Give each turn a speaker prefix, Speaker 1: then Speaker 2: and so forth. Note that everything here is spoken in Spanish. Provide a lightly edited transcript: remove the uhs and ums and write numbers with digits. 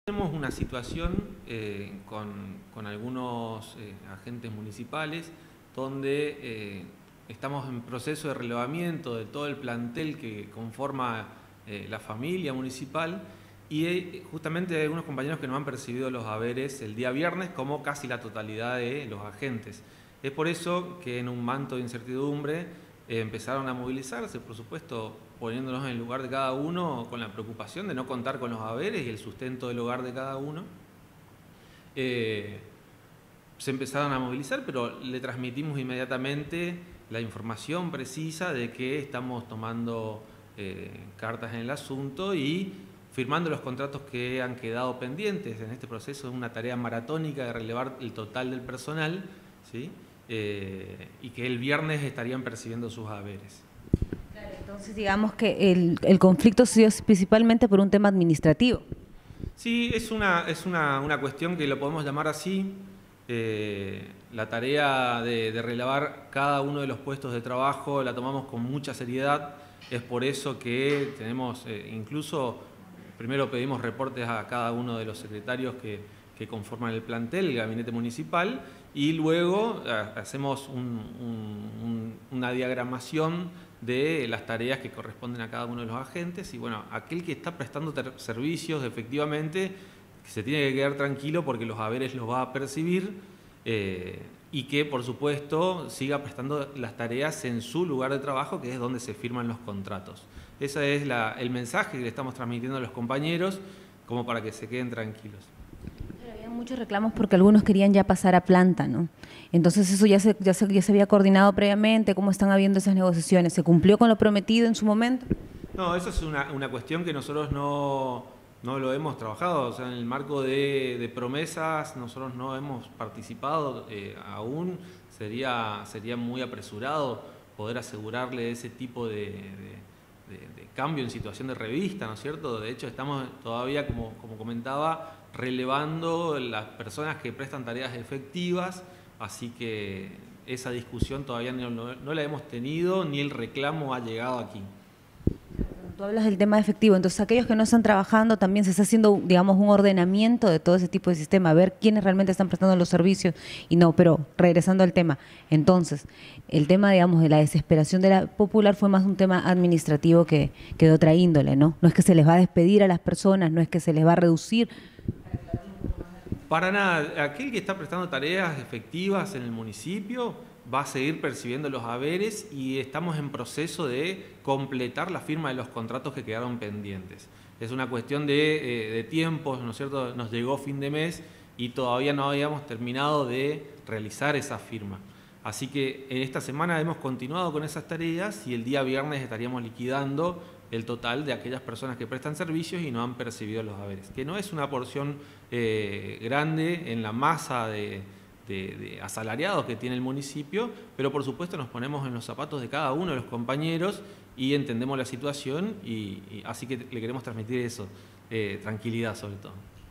Speaker 1: Tenemos una situación con algunos agentes municipales donde estamos en proceso de relevamiento de todo el plantel que conforma la familia municipal y justamente hay algunos compañeros que no han percibido los haberes el día viernes como casi la totalidad de los agentes. Es por eso que en un manto de incertidumbre empezaron a movilizarse, por supuesto, poniéndonos en el lugar de cada uno con la preocupación de no contar con los haberes y el sustento del hogar de cada uno. Se empezaron a movilizar, pero le transmitimos inmediatamente la información precisa de que estamos tomando cartas en el asunto y firmando los contratos que han quedado pendientes en este proceso. Es una tarea maratónica de relevar el total del personal, ¿sí? Y que el viernes estarían percibiendo sus haberes.
Speaker 2: Claro, entonces digamos que el conflicto se dio principalmente por un tema administrativo.
Speaker 1: Sí, es una cuestión que lo podemos llamar así. La tarea de relevar cada uno de los puestos de trabajo la tomamos con mucha seriedad. Es por eso que tenemos, incluso, primero pedimos reportes a cada uno de los secretarios que conforman el plantel, el gabinete municipal, y luego hacemos una diagramación de las tareas que corresponden a cada uno de los agentes. Y bueno, aquel que está prestando servicios, efectivamente, se tiene que quedar tranquilo porque los haberes los va a percibir y que, por supuesto, siga prestando las tareas en su lugar de trabajo, que es donde se firman los contratos. Ese es el mensaje que le estamos transmitiendo a los compañeros, como para que se queden tranquilos.
Speaker 2: Pero había muchos reclamos porque algunos querían ya pasar a planta, ¿no? Entonces eso ya se había coordinado previamente. ¿Cómo están habiendo esas negociaciones? ¿Se cumplió con lo prometido en su momento?
Speaker 1: No, eso es una cuestión que nosotros no lo hemos trabajado. O sea, en el marco de promesas nosotros no hemos participado aún. Sería muy apresurado poder asegurarle ese tipo de cambio en situación de revista, ¿no es cierto? De hecho, estamos todavía, como comentaba, relevando las personas que prestan tareas efectivas, así que esa discusión todavía no la hemos tenido, ni el reclamo ha llegado aquí.
Speaker 2: Tú hablas del tema efectivo, entonces aquellos que no están trabajando también se está haciendo, digamos, un ordenamiento de todo ese tipo de sistema, a ver quiénes realmente están prestando los servicios y no, pero regresando al tema, entonces, el tema, digamos, de la desesperación de la popular fue más un tema administrativo que de otra índole, ¿no? No es que se les va a despedir a las personas, no es que se les va a reducir.
Speaker 1: Para nada, aquel que está prestando tareas efectivas en el municipio va a seguir percibiendo los haberes y estamos en proceso de completar la firma de los contratos que quedaron pendientes. Es una cuestión de tiempos, ¿no es cierto? Nos llegó fin de mes y todavía no habíamos terminado de realizar esa firma. Así que en esta semana hemos continuado con esas tareas y el día viernes estaríamos liquidando el total de aquellas personas que prestan servicios y no han percibido los haberes, que no es una porción grande en la masa de asalariados que tiene el municipio, pero por supuesto nos ponemos en los zapatos de cada uno de los compañeros y entendemos la situación y así que le queremos transmitir eso, tranquilidad sobre todo.